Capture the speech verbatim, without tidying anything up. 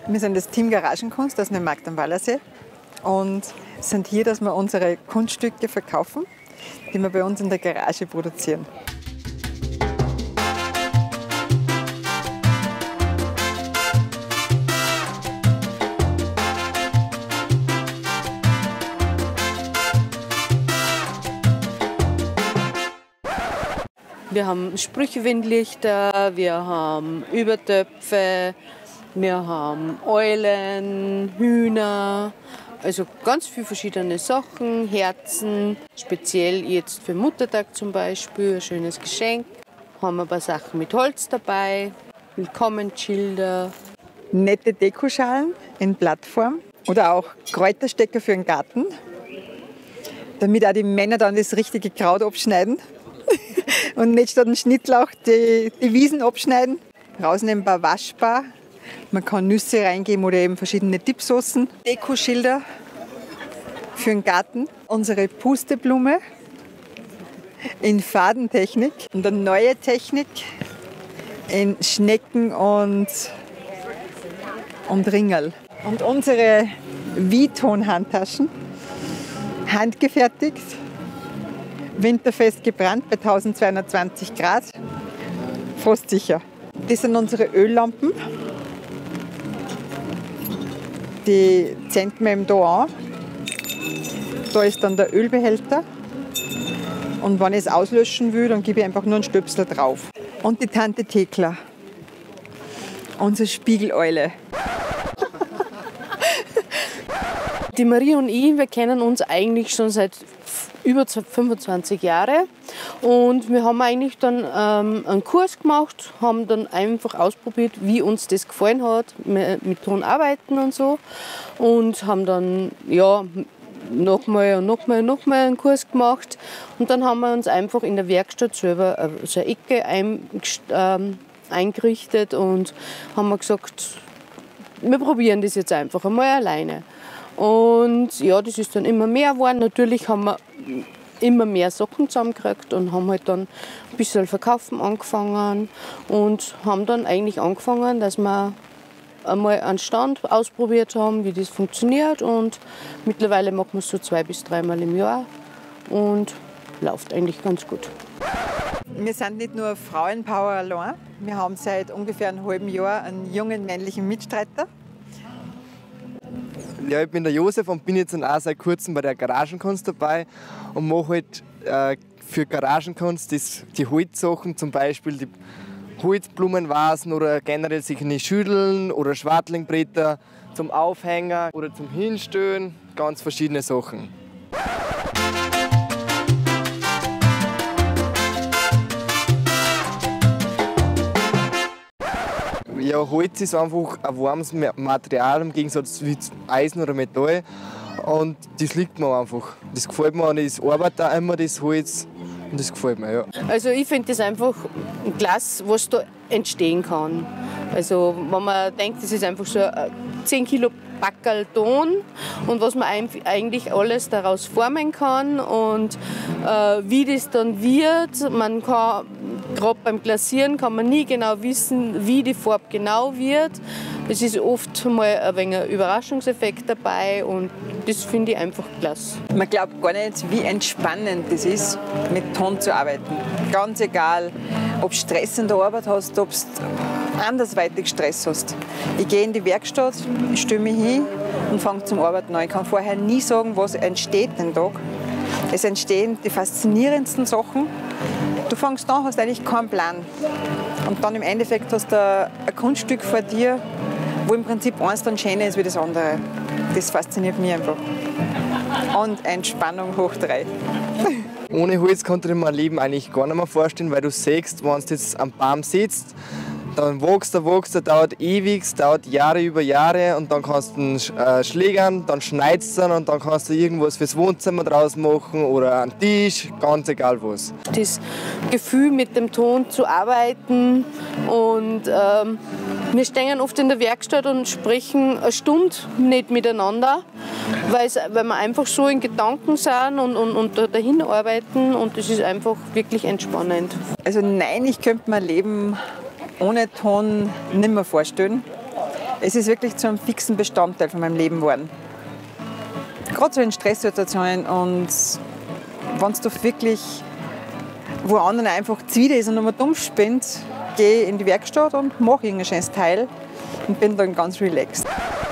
Wir sind das Team Garagenkunst aus dem Markt am Wallersee und sind hier, dass wir unsere Kunststücke verkaufen, die wir bei uns in der Garage produzieren. Wir haben Sprüchewindlichter, wir haben Übertöpfe, wir haben Eulen, Hühner, also ganz viele verschiedene Sachen, Herzen, speziell jetzt für Muttertag zum Beispiel, ein schönes Geschenk. Haben ein paar Sachen mit Holz dabei, Willkommensschilder. Nette Dekoschalen in Blattform oder auch Kräuterstecker für den Garten, damit auch die Männer dann das richtige Kraut abschneiden. Und nicht statt dem Schnittlauch die, die Wiesen abschneiden. Rausnehmbar waschbar. Man kann Nüsse reingeben oder eben verschiedene Dipsoßen. Dekoschilder für den Garten. Unsere Pusteblume in Fadentechnik. Und eine neue Technik in Schnecken und, und Ringerl. Und unsere Viton-Handtaschen, handgefertigt. Winterfest gebrannt bei eintausendzweihundertzwanzig Grad, frostsicher. Das sind unsere Öllampen. Die zünden wir eben da an. Da ist dann der Ölbehälter. Und wenn ich es auslöschen will, dann gebe ich einfach nur einen Stöpsel drauf. Und die Tante Thekla, unsere Spiegeleule. Die Marie und ich, wir kennen uns eigentlich schon seit über fünfundzwanzig Jahre und wir haben eigentlich dann ähm, einen Kurs gemacht, haben dann einfach ausprobiert, wie uns das gefallen hat, mit Ton arbeiten und so, und haben dann ja nochmal und nochmal und nochmal einen Kurs gemacht und dann haben wir uns einfach in der Werkstatt selber so eine Ecke ein, ähm, eingerichtet und haben wir gesagt, wir probieren das jetzt einfach einmal alleine. Und ja, das ist dann immer mehr geworden. Natürlich haben wir immer mehr Sachen zusammengekriegt und haben halt dann ein bisschen verkaufen angefangen und haben dann eigentlich angefangen, dass wir einmal einen Stand ausprobiert haben, wie das funktioniert, und mittlerweile machen wir es so zwei bis dreimal im Jahr und läuft eigentlich ganz gut. Wir sind nicht nur Frauenpower allein, wir haben seit ungefähr einem halben Jahr einen jungen männlichen Mitstreiter. Ja, ich bin der Josef und bin jetzt auch seit kurzem bei der Garagenkunst dabei und mache halt äh, für Garagenkunst das, die Holzsachen, zum Beispiel die Holzblumenvasen oder generell solche Schütteln oder Schwartlingbretter zum Aufhängen oder zum Hinstellen, ganz verschiedene Sachen. Ja, Holz ist einfach ein warmes Material im Gegensatz zu Eisen oder Metall. Und das liegt mir einfach. Das gefällt mir und ich arbeite auch immer das Holz. Und das gefällt mir, ja. Also ich finde das einfach klasse, was da entstehen kann. Also wenn man denkt, das ist einfach so ein zehn Kilo Packerl Ton und was man eigentlich alles daraus formen kann und äh, wie das dann wird. Man kann, gerade beim Glasieren kann man nie genau wissen, wie die Farbe genau wird. Es ist oft mal ein wenig ein Überraschungseffekt dabei und das finde ich einfach klasse. Man glaubt gar nicht, wie entspannend das ist, mit Ton zu arbeiten. Ganz egal, ob du Stress in der Arbeit hast, ob du andersweitig Stress hast. Ich gehe in die Werkstatt, ich stelle mich hin und fange zum Arbeiten an. Ich kann vorher nie sagen, was entsteht den Tag. Es entstehen die faszinierendsten Sachen. Du fängst an, hast eigentlich keinen Plan. Und dann im Endeffekt hast du ein Kunststück vor dir, wo im Prinzip eins dann schöner ist wie das andere. Das fasziniert mich einfach. Und Entspannung hoch drei. Ohne Holz konnte ich mir mein Leben eigentlich gar nicht mehr vorstellen, weil du siehst, wenn du jetzt am Baum sitzt, dann wächst er, wächst er, dauert ewig, dauert Jahre über Jahre und dann kannst du ihn äh, schlägern, dann schneidest du ihn und dann kannst du irgendwas fürs Wohnzimmer draus machen oder einen Tisch, ganz egal was. Das Gefühl, mit dem Ton zu arbeiten und ähm, wir stehen oft in der Werkstatt und sprechen eine Stunde nicht miteinander, weil wir einfach so in Gedanken sind und, und, und dahin arbeiten und das ist einfach wirklich entspannend. Also nein, ich könnte mein Leben ohne Ton nicht mehr vorstellen. Es ist wirklich zu einem fixen Bestandteil von meinem Leben geworden. Gerade so in Stresssituationen und wenn es doch wirklich wo anderen einfach zuwider ist und nochmal dumm spinnt, gehe in die Werkstatt und mache irgendein schönes Teil und bin dann ganz relaxed.